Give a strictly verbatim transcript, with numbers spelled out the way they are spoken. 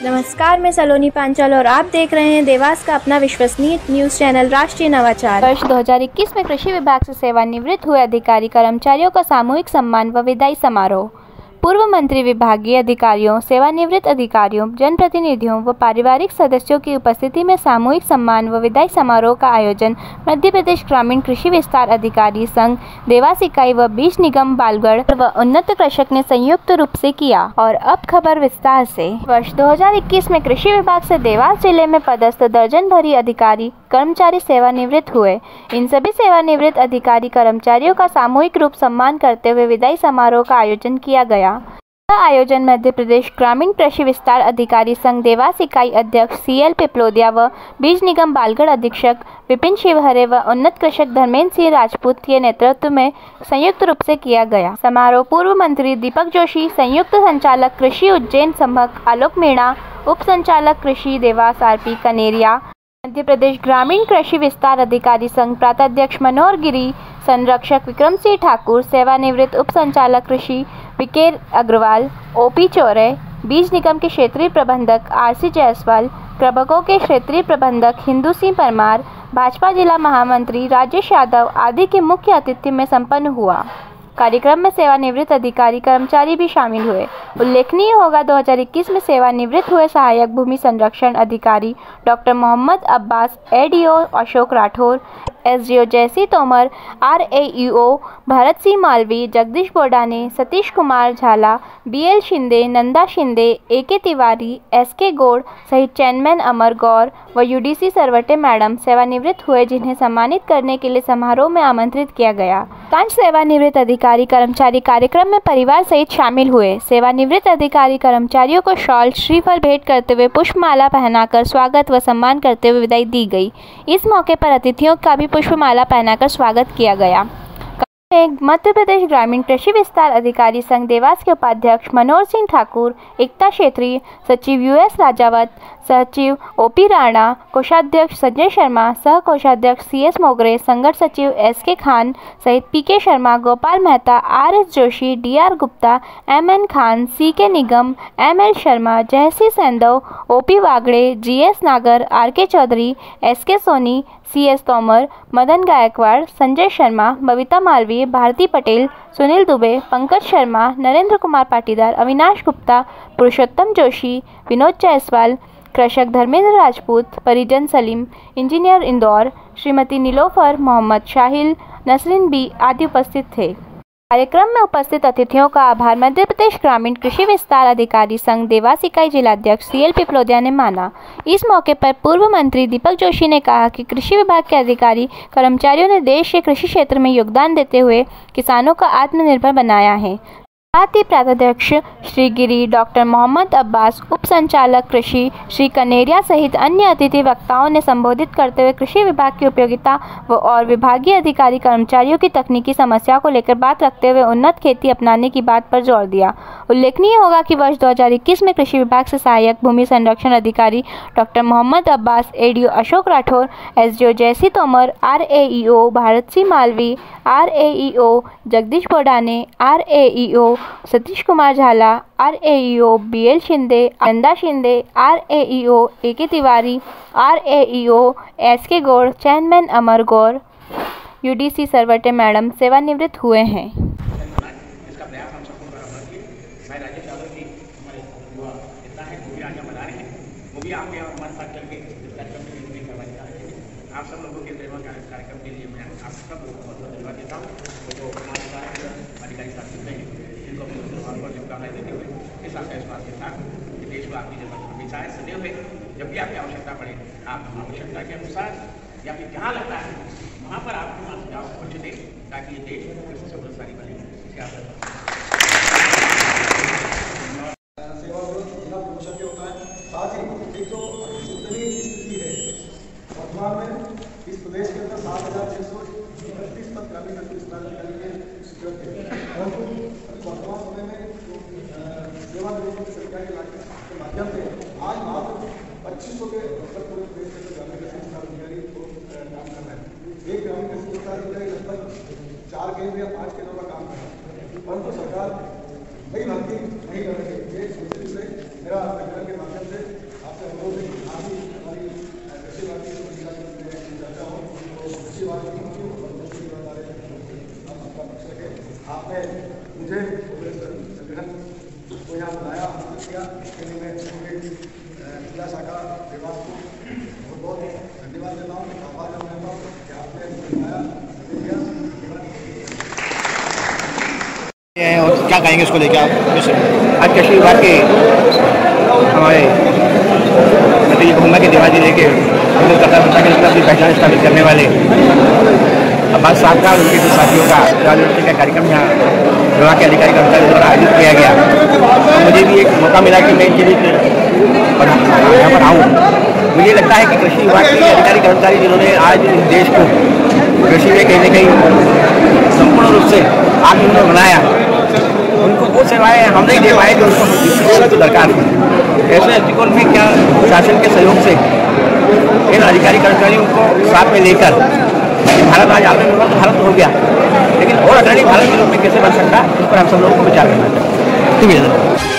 नमस्कार, मैं सलोनी पांचाल और आप देख रहे हैं देवास का अपना विश्वसनीय न्यूज़ चैनल राष्ट्रीय नवाचार। वर्ष दो हज़ार इक्कीस में कृषि विभाग से सेवानिवृत्त हुए अधिकारी कर्मचारियों का सामूहिक सम्मान व विदाई समारोह। पूर्व मंत्री, विभागीय अधिकारियों, सेवानिवृत्त अधिकारियों, जनप्रतिनिधियों व पारिवारिक सदस्यों की उपस्थिति में सामूहिक सम्मान व विदाई समारोह का आयोजन मध्य प्रदेश ग्रामीण कृषि विस्तार अधिकारी संघ देवास इकाई व बीज निगम बालगढ़ व उन्नत कृषक ने संयुक्त रूप से किया। और अब खबर विस्तार से। वर्ष दो हज़ार इक्कीस में कृषि विभाग से देवास जिले में पदस्थ दर्जन भरी अधिकारी कर्मचारी सेवानिवृत्त हुए। इन सभी सेवानिवृत्त अधिकारी कर्मचारियों का सामूहिक रूप सम्मान करते हुए विदाई समारोह का आयोजन किया गया। यह आयोजन मध्य प्रदेश ग्रामीण कृषि विस्तार अधिकारी संघ देवास इकाई अध्यक्ष सी एल पिपलोदिया व बीज निगम बालगढ़ अधीक्षक विपिन शिवहरे व उन्नत कृषक धर्मेंद्र सिंह राजपूत के नेतृत्व में संयुक्त रूप से किया गया। समारोह पूर्व मंत्री दीपक जोशी, संयुक्त संचालक कृषि उज्जैन संभक आलोक मीणा, उप संचालक कृषि देवास आर पी कनेरिया, मध्य प्रदेश ग्रामीण कृषि विस्तार अधिकारी संघ प्रांताध्यक्ष मनोहर गिरी, संरक्षक विक्रम सिंह ठाकुर, सेवानिवृत्त उप संचालक कृषि विकेर अग्रवाल, ओ पी चौरे, बीज निगम के क्षेत्रीय प्रबंधक आर सी जायसवाल, प्रबकों के क्षेत्रीय प्रबंधक हिंदू सिंह परमार, भाजपा जिला महामंत्री राजेश यादव आदि के मुख्य अतिथि में संपन्न हुआ। कार्यक्रम में सेवानिवृत्त अधिकारी कर्मचारी भी शामिल हुए। उल्लेखनीय होगा, दो हज़ार इक्कीस में सेवानिवृत्त हुए सहायक भूमि संरक्षण अधिकारी doctor Mohammad Abbas, A D O Ashok Rathore, S D O JC Tomar, R A E O Bharat Singh Malvi, Jagdish Bodane, Satish Kumar Jhala, B L Shinde, Nanda Shinde, A K Tiwari, S K Gaur सहित चेयरमैन अमर गौर व U D C Sarwate madam सेवानिवृत्त हुए, जिन्हें सम्मानित करने के लिए समारोह में आमंत्रित किया गया। पांच सेवानिवृत्त अधिकारी कर्मचारी कार्यक्रम में परिवार सहित शामिल हुए। सेवानिवृत्त अधिकारी कर्मचारियों को शॉल, श्रीफल भेंट करते हुए पुष्पमाला पहनाकर स्वागत व सम्मान करते हुए विदाई दी गई। इस मौके पर अतिथियों का भी पुष्पमाला पहनाकर स्वागत किया गया। मध्य प्रदेश ग्रामीण कृषि विस्तार अधिकारी संघ देवास के उपाध्यक्ष मनोहर सिंह ठाकुर, एकता क्षेत्रीय सचिव यू एस राजावत, सचिव ओ पी राणा, कोषाध्यक्ष संजय शर्मा, सह कोषाध्यक्ष सी एस मोगरे, संगठन सचिव एस के खान सहित P K Sharma, Gopal Mehta, R S Joshi, D R Gupta, M N Khan, C K Nigam, M L Sharma, JC Sendhav, O P Wagde, G S Nagar, R K Chaudhary, S K Soni, C S Tomar, Madan Gaikwad, Sanjay Sharma, Babita Malviya, Bharti Patel, Sunil Dubey, Pankaj Sharma, Narendra Kumar Patidar, Avinash Gupta, Purushottam Joshi, Vinod Jaiswal, कृषक धर्मेंद्र राजपूत, परिजन सलीम, इंजीनियर इंदौर, श्रीमती नीलोफर, मोहम्मद शाहिल, नसरीन बी आदि उपस्थित थे। कार्यक्रम में उपस्थित अतिथियों का आभार मध्य प्रदेश ग्रामीण कृषि विस्तार अधिकारी संघ देवास इकाई जिलाध्यक्ष सी एल पिपलोदिया ने माना। इस मौके पर पूर्व मंत्री दीपक जोशी ने कहा कि कृषि विभाग के अधिकारी कर्मचारियों ने देश के कृषि क्षेत्र में योगदान देते हुए किसानों को आत्मनिर्भर बनाया है। साथ ही प्रांताध्यक्ष श्री गिरी, डॉक्टर मोहम्मद अब्बास, उप संचालक कृषि श्री कनेरिया सहित अन्य अतिथि वक्ताओं ने संबोधित करते हुए कृषि विभाग की उपयोगिता व और विभागीय अधिकारी कर्मचारियों की तकनीकी समस्या को लेकर बात रखते हुए उन्नत खेती अपनाने की बात पर जोर दिया। उल्लेखनीय होगा कि वर्ष दो हज़ार इक्कीस में कृषि विभाग से सहायक भूमि संरक्षण अधिकारी doctor Mohammad Abbas, A D O Ashok Rathore, S D O JC Tomar, R A E O Bharat Singh Malvi, R A E O Jagdish Bodane, R A E O Satish Kumar Jhala, R A E O B L Shinde, Nanda Shinde, R A E O A K Tiwari, R A E O S K Gaur, chairman Amar Gaur, U D C Sarwate madam सेवानिवृत्त हुए हैं। आप सब लोगों के कार्यक्रम के लिए मैं आप सब लोगों को बहुत धन्यवाद देता हूँ। जो हमारे साथ अधिकारी साथी हैं, जिनको अपने सवाल पर शुभकामनाएं देते हुए इस आशा विश्वास के साथ कि देश को आपकी जरूरत हमेशा है, सदैव है। जब भी आपकी आवश्यकता पड़े, आप आवश्यकता के अनुसार या फिर जहाँ लगता है वहाँ पर आप सुझाव कुछ दें, ताकि ये देश कृषि समृद्धशाली बने। इसके आप वर्तमान में इस प्रदेश के अंदर सात हजार छः सौ इकतीस पद ग्रामीण कृषि विस्तार अधिकारी के स्वीकृत थे, परंतु वर्तमान समय में सेवानिवृत्त की संख्या के माध्यम से आज मात्र पच्चीस सौ के अवसर पूरे प्रदेश के अंदर ग्रामीण कृषि विस्तार अधिकारी को काम कर रहा है। एक ग्रामीण कृषि विस्तार अधिकारी लगभग चार केंद्र या पाँच केंद्रों का काम कर रहा है, परंतु सरकार नई भर्ती नहीं कर रही है। ये मेरा के माध्यम से पूरे जिला शाखा विभाग को बहुत बहुत धन्यवाद देता हूँ, आभार व्यक्त करता हूँ कि आपने बताया और क्या कहेंगे इसको लेकर आप? आज कृषि विभाग के हमारे मैं ये कहूँगा कि देवा जिले के कथा के अपनी पहचान स्थापित करने वाले अब्बास साहब का और उनके कुछ साथियों का राजनीति का कार्यक्रम यहाँ विभाग के अधिकारी कर्मचारियों द्वारा आयोजित किया गया। तो मुझे भी एक मौका मिला कि मैं इनके लिए यहाँ पर आऊँ। मुझे लगता है कि कृषि विभाग के अधिकारी कर्मचारी जिन्होंने आज इस देश को कृषि में कहीं न कहीं संपूर्ण रूप से आत्मनिर्भर बनाया, उनको वो सेवाएं हम नहीं दे पाए जो उनको दृष्टिकोण तो दरकार है। ऐसे दृष्टिकोण में क्या शासन के सहयोग से इन अधिकारी कर्मचारियों को साथ में लेकर भारत आज आत्मनिर्भर तो भारत हो गया, लेकिन और अग्रणी भारत के रूप में कैसे बन सकता है, इस पर हम सब लोगों को विचार करना चाहिए। ठीक है।